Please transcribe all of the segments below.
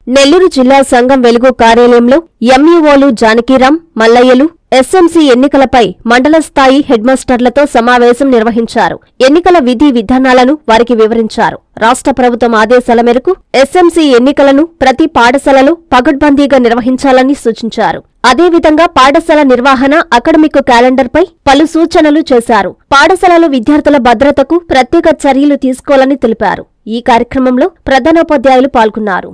నెల్లూరు జిల్లా సంఘం వెలుగు కార్యాలయంలో ఎంఈఓలు జానకీరాం, మల్లయ్యలు ఎస్ఎంసీ ఎన్నికలపై మండల స్థాయి హెడ్మాస్టర్లతో సమావేశం నిర్వహించారు. ఎన్నికల విధి విధానాలను వారికి వివరించారు. రాష్ట్ర ప్రభుత్వం ఆదేశాల మేరకు ఎస్ఎంసీ ఎన్నికలను ప్రతి పాఠశాలలో పగడ్బందీగా నిర్వహించాలని సూచించారు. అదేవిధంగా పాఠశాల నిర్వహణ, అకాడమిక్ క్యాలెండర్పై పలు సూచనలు చేశారు. పాఠశాలలో విద్యార్థుల భద్రతకు ప్రత్యేక చర్యలు తీసుకోవాలని తెలిపారు. ఈ కార్యక్రమంలో ప్రధానోపాధ్యాయులు పాల్గొన్నారు.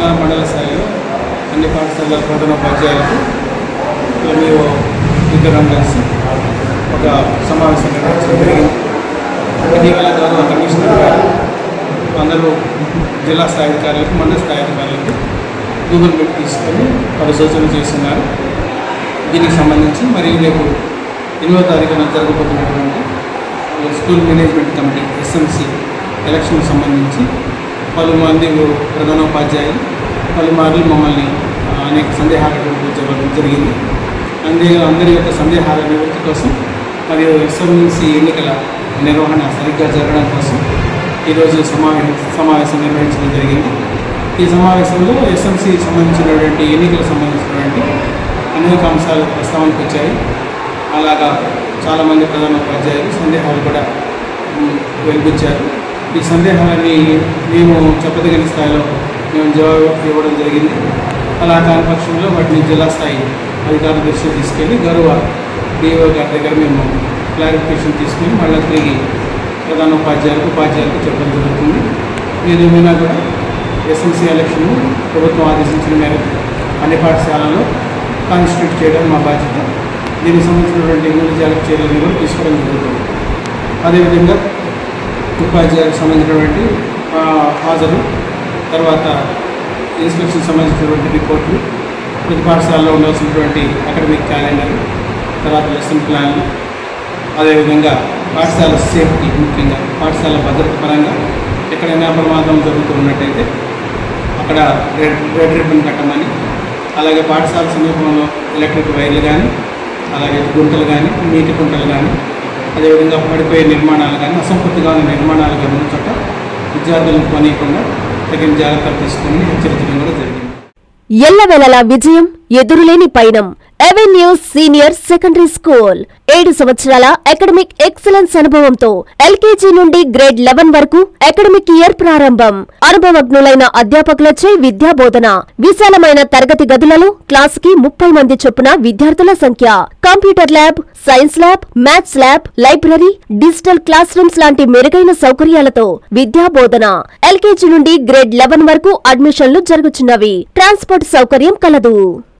ఒక సమావేశం జరిగింది. ఇటీవల గౌరవ కమిషనర్ గారు అందరూ జిల్లా స్థాయి అధికారులకు, మండల స్థాయి అధికారులకు గూగుల్ మీట్ తీసుకొని పలు సూచనలు చేస్తున్నారు. దీనికి సంబంధించి మరియు రేపు 8వ తారీఖున జరగబోతున్నటువంటి స్కూల్ మేనేజ్మెంట్ కమిటీ ఎస్ఎంసీ ఎలక్షన్కు సంబంధించి పలుమంది ప్రధానోపాధ్యాయులు పలుమార్లు మమ్మల్ని అనేక సందేహాలు చెప్పడం జరిగింది. అందరి యొక్క సందేహాల నివృత్తి కోసం మరియు ఎస్ఎంసీ ఎన్నికల నిర్వహణ సరిగ్గా జరగడం కోసం ఈరోజు సమావేశం నిర్వహించడం జరిగింది. ఈ సమావేశంలో ఎస్ఎంసీ సంబంధించినటువంటి ఎన్నికలకు సంబంధించినటువంటి అనేక అంశాలు ప్రస్తావనకు వచ్చాయి. అలాగా చాలామంది ప్రధానోపాధ్యాయులు సందేహాలు కూడా వెలిపించారు. ఈ సందేహాలన్నీ మేము చెప్పదగిన స్థాయిలో మేము జవాబు ఇవ్వడం జరిగింది. అలా కాని పక్షంలో వాటిని జిల్లా స్థాయి అధికారుల దృష్టికి తీసుకెళ్లి గౌరవ డిఓ గారి దగ్గర మేము క్లారిఫికేషన్ తీసుకుని మళ్ళీ తిరిగి ఉపాధ్యాయులకు చెప్పడం జరుగుతుంది. ఏదేమైనా కూడా ఎస్ఎంసీ ఎలక్షన్ ప్రభుత్వం ఆదేశించిన మేరకు అన్ని పాఠశాలల్లో కాన్స్టిట్యూట్ చేయడం మా బాధ్యత. దీనికి సంబంధించినటువంటి ముందు జాగ్రత్త చర్యలను కూడా తీసుకోవడం జరుగుతుంది. అదేవిధంగా ఉపాధ్యాయులకు సంబంధించినటువంటి హాజరు, తర్వాత ఇన్స్పెక్షన్ సంబంధించినటువంటి రిపోర్ట్లు, ప్రతి పాఠశాలలో ఉండాల్సినటువంటి అకాడమిక్ క్యాలెండర్, తర్వాత లెసన్ ప్లాన్లు, అదేవిధంగా పాఠశాల సేఫ్టీ, ముఖ్యంగా పాఠశాల భద్రత పరంగా ఎక్కడైనా ప్రమాదం జరుగుతూ ఉన్నట్టయితే అక్కడ రెడ్ రిబ్బన్ కట్టమని, అలాగే పాఠశాల సమీపంలో ఎలక్ట్రిక్ వైర్లు కానీ, అలాగే గుంటలు కానీ, నీటి గుంటలు కానీ, అదేవిధంగా పడిపోయే నిర్మాణాలు కానీ, అసంపూర్తిగా ఉన్న నిర్మాణాలు కానీ ఉన్న చోట విద్యార్థులను కొనియకుండా తగిన జాగ్రత్తలు తీసుకుని హెచ్చరించడం కూడా జరిగింది. ఎల్లవేళలా విజయం, ఎదురులేని పయనం. అవెన్యూస్ సీనియర్ సెకండరీ స్కూల్ 7 సంవత్సరాల అకాడమిక్ ఎక్సలెన్స్ అనుభవంతో ఎల్కేజీ నుండి గ్రేడ్ 11 వరకు అకాడమిక్ ఇయర్ ప్రారంభం. అనుభవజ్ఞులైన అధ్యాపకులచే విద్యాబోధన. విశాలమైన తరగతి గదులలో క్లాసుకి 30 మంది చొప్పున విద్యార్థుల సంఖ్య. Computer lab, science lab, maths lab, library, digital classrooms లాంటి మెరుగైన సౌకర్యాలతో విద్యాబోధన. ఎల్కేజీ నుండి గ్రేడ్ 11 వరకు అడ్మిషన్లు జరుగుతున్నవి. ట్రాన్స్పోర్ట్ సౌకర్యం కలదు.